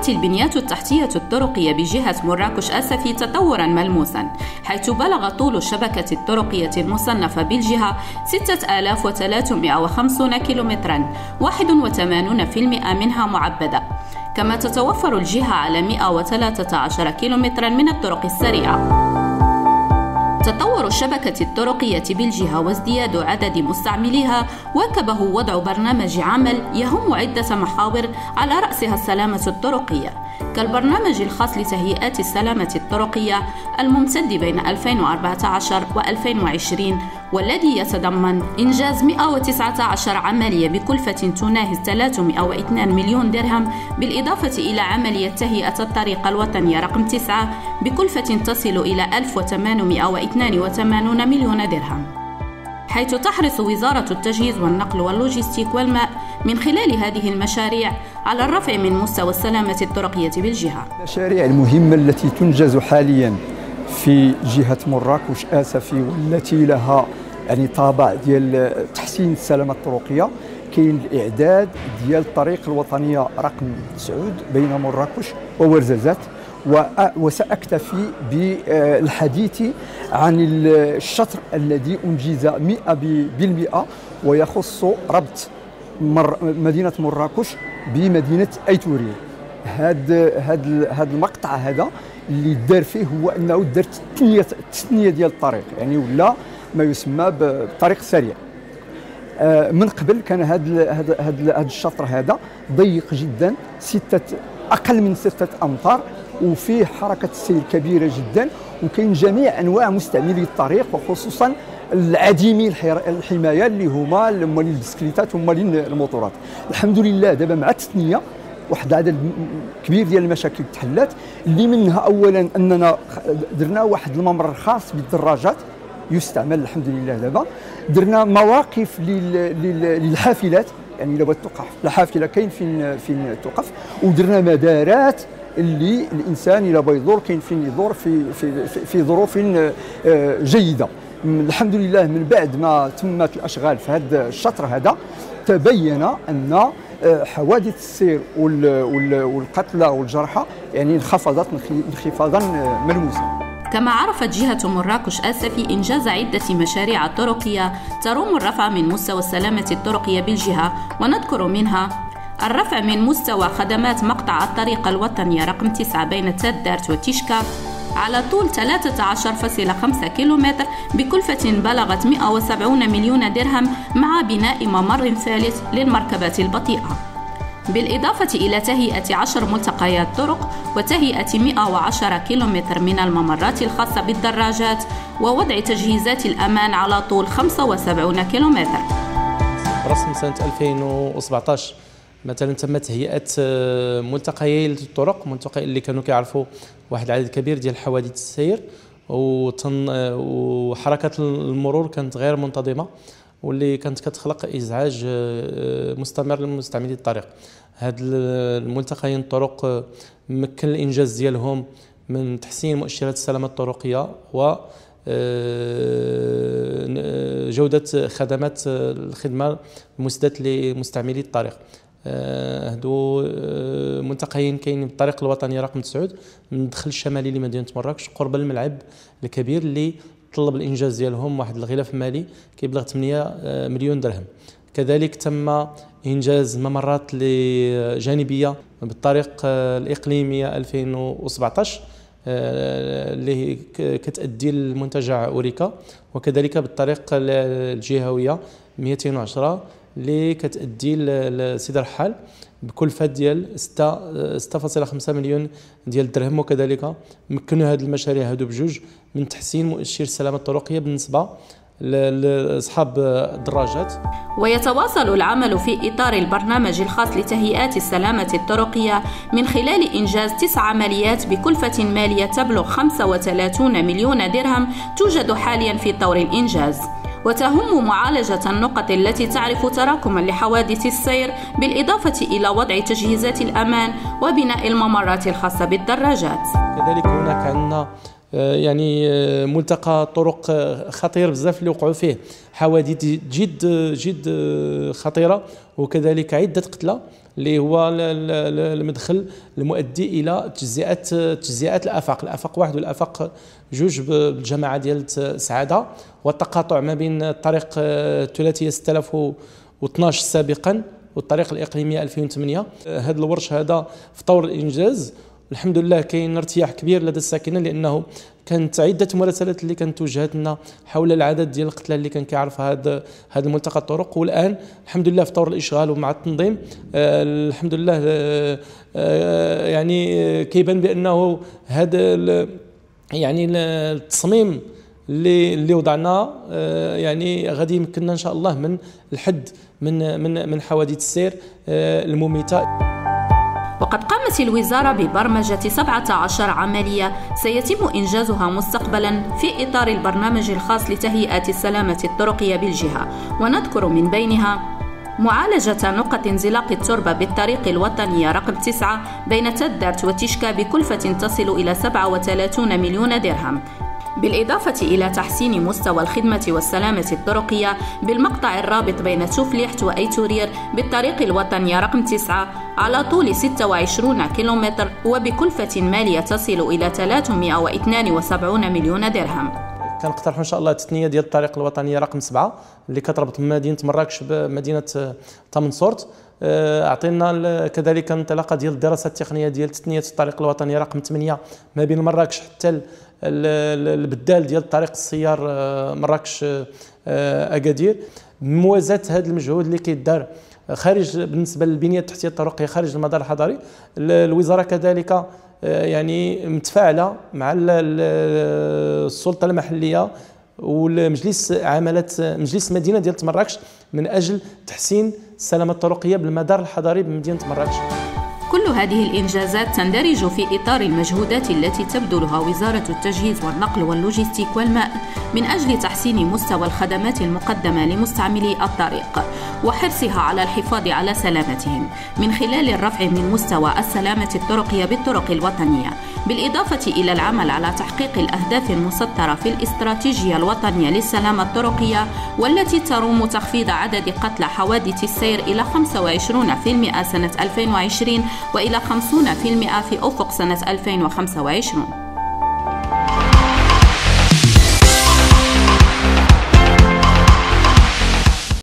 تطورت البنيات التحتية الطرقية بجهة مراكش آسفي تطوراً ملموساً، حيث بلغ طول الشبكة الطرقية المصنفة بالجهة 6350 كيلومتراً، 81% منها معبدة. كما تتوفر الجهة على 113 كيلومتراً من الطرق السريعة. تطور الشبكة الطرقية بالجهة وازدياد عدد مستعمليها واكبه وضع برنامج عمل يهم عدة محاور على رأسها السلامة الطرقية، كالبرنامج الخاص لتهيئات السلامة الطرقية الممتد بين 2014 و2020، والذي يتضمن إنجاز 119 عملية بكلفة تناهز 302 مليون درهم، بالإضافة إلى عملية تهيئة الطريق الوطني رقم 9 بكلفة تصل إلى 1882 مليون درهم. حيث تحرص وزارة التجهيز والنقل واللوجستيك والماء من خلال هذه المشاريع على الرفع من مستوى السلامة الطرقية بالجهة. المشاريع المهمة التي تنجز حاليا في جهة مراكش آسفي والتي لها طابع ديال تحسين السلامة الطرقية، كاين الإعداد ديال الطريق الوطنية رقم 9 بين مراكش وورزازات، وسأكتفي بالحديث عن الشطر الذي أنجز 100% ويخص ربط مدينة مراكش بمدينة أيتوريل. هذا المقطع هذا اللي دار فيه هو أنه دار التثنية ديال الطريق، يعني ولا ما يسمى بالطريق السريع. من قبل كان هذا الشطر هذا ضيق جدا، أقل من 6 أمتار، وفيه حركة السير كبيرة جدا، وكاين جميع أنواع مستعملي الطريق وخصوصا العديمي الحماية اللي هما البسكليتات هما الموتورات. الحمد لله دابا مع التثنية واحد عدد كبير ديال المشاكل تحلات، اللي منها أولا أننا درنا واحد الممر خاص بالدراجات يستعمل الحمد لله. دابا درنا مواقف للحافلات، يعني الا بغات توقف الحافله كاين فين توقف، ودرنا مدارات اللي الانسان الا بغى يدور كاين فين يدور في ظروف جيده. الحمد لله من بعد ما تمت الاشغال في هذا الشطر هذا تبين ان حوادث السير والقتلى والجرحى يعني انخفضت انخفاضا ملموسا. كما عرفت جهة مراكش آسفي إنجاز عدة مشاريع طرقية تروم الرفع من مستوى السلامة الطرقية بالجهة، ونذكر منها الرفع من مستوى خدمات مقطع الطريق الوطني رقم 9 بين تادارت وتيشكا على طول 13.5 كيلومتر بكلفة بلغت 170 مليون درهم، مع بناء ممر ثالث للمركبات البطيئة، بالإضافة إلى تهيئة 10 ملتقيات طرق وتهيئة 110 كيلومتر من الممرات الخاصة بالدراجات ووضع تجهيزات الأمان على طول 75 كيلومتر. رسم سنة 2017 مثلا تم تهيئة ملتقيي الطرق، ملتقى اللي كانوا كيعرفوا واحد العدد كبير ديال حوادث السير وحركة المرور كانت غير منتظمة، واللي كانت كتخلق ازعاج مستمر لمستعملي الطريق. هاد الملتقيين الطرق مكن الانجاز ديالهم من تحسين مؤشرات السلامه الطرقيه و جوده خدمات الخدمه المسدات لمستعملي الطريق. هادو ملتقيين كاينين بالطريق الوطني رقم 9 من الدخل الشمالي لمدينه مراكش قرب الملعب الكبير اللي طلب الانجاز ديالهم واحد الغلاف مالي كيبلغ 8 مليون درهم. كذلك تم انجاز ممرات جانبيه بالطريق الاقليميه 2017 اللي كتأدي لمنتجع اوريكا، وكذلك بالطريق الجهويه 210 اللي كتأدي لسيد الرحال بكلفة ديال 6.5 مليون ديال الدرهم. وكذلك مكنوا هذه المشاريع هذو بجوج من تحسين مؤشر السلامة الطرقية بالنسبة لأصحاب الدراجات. ويتواصل العمل في إطار البرنامج الخاص لتهيئات السلامة الطرقية من خلال إنجاز 9 عمليات بكلفة مالية تبلغ 35 مليون درهم توجد حاليا في طور الإنجاز، وتهم معالجة النقط التي تعرف تراكما لحوادث السير، بالإضافة إلى وضع تجهيزات الأمان وبناء الممرات الخاصة بالدراجات. كذلك هناك عندنا يعني ملتقى طرق خطير بزاف اللي وقعوا فيه حوادث جد خطيره، وكذلك عده قتلى اللي هو المدخل المؤدي الى تجزئات الافاق واحد والافاق جوج بالجماعه ديال سعاده، والتقاطع ما بين الطريق الثلاثيه 6012 سابقا والطريق الاقليميه 2008. هذا الورش هذا في طور الانجاز، الحمد لله. كاين ارتياح كبير لدى الساكنه، لانه كانت عده مراسلات اللي كانت توجهت لنا حول العدد ديال القتلى اللي كان كيعرف هذا الملتقى الطرق، والان الحمد لله في طور الاشغال ومع التنظيم الحمد لله يعني كيبان بانه هذا يعني التصميم اللي وضعناه يعني غادي يمكننا ان شاء الله من الحد من حوادث السير المميته. وقد قامت الوزارة ببرمجة 17 عملية سيتم إنجازها مستقبلا في إطار البرنامج الخاص لتهيئة السلامة الطرقية بالجهة، ونذكر من بينها معالجة نقط انزلاق التربة بالطريق الوطني رقم 9 بين تدرت وتشكا بكلفة تصل إلى 37 مليون درهم، بالإضافة إلى تحسين مستوى الخدمة والسلامة الطرقية بالمقطع الرابط بين توفليحت وأيتورير بالطريق الوطني رقم 9 على طول 26 كيلومتر وبكلفة مالية تصل إلى 372 مليون درهم. كنقترحوا ان شاء الله التثنيه ديال الطريق الوطني رقم 7 اللي كتربط مدينه مراكش بمدينه تامنصورت. اعطينا كذلك انطلاقه ديال الدراسه التقنيه ديال تثنيه الطريق الوطني رقم 8 ما بين مراكش حتى البدال ديال الطريق السيار مراكش اكادير. موازاه هذا المجهود اللي كيدار خارج بالنسبه للبنيه التحتيه الطرقيه خارج المدار الحضري، الوزاره كذلك يعني متفاعله مع السلطه المحليه والمجلس عملت مجلس مدينه ديال مراكش من اجل تحسين السلامه الطرقيه بالمدار الحضري بمدينه مراكش. كل هذه الإنجازات تندرج في إطار المجهودات التي تبذلها وزارة التجهيز والنقل واللوجستيك والماء من أجل تحسين مستوى الخدمات المقدمة لمستعملي الطريق وحرصها على الحفاظ على سلامتهم من خلال الرفع من مستوى السلامة الطرقية بالطرق الوطنية، بالإضافة إلى العمل على تحقيق الأهداف المسطرة في الاستراتيجية الوطنية للسلامة الطرقية، والتي تروم تخفيض عدد قتلى حوادث السير إلى 25% سنة 2020 وإلى 50% في أفق سنة 2025.